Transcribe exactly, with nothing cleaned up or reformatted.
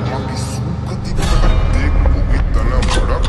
Maki suka di kata dek, ugi tala bada